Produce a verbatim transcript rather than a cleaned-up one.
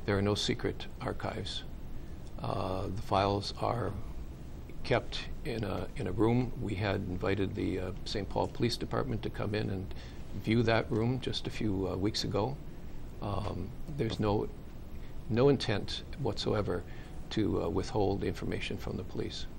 There are no secret archives. Uh, the files are kept in a, in a room. We had invited the uh, Saint Paul Police Department to come in and view that room just a few uh, weeks ago. Um, there's no, no intent whatsoever to uh, withhold information from the police.